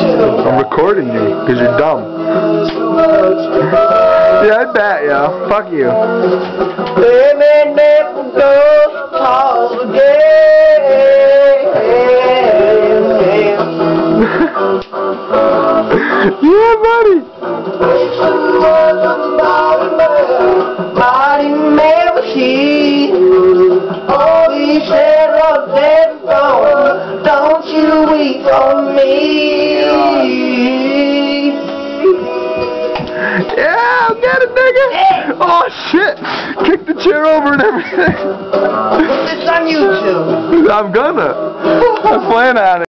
I'm recording you because you're dumb. Yeah, I bet, yo. Fuck you. Yeah, buddy. Don't you weep for me. Yeah, I'll get it, nigga. Oh shit! Kick the chair over and everything. Put this on YouTube. I'm gonna. I'm playing on it.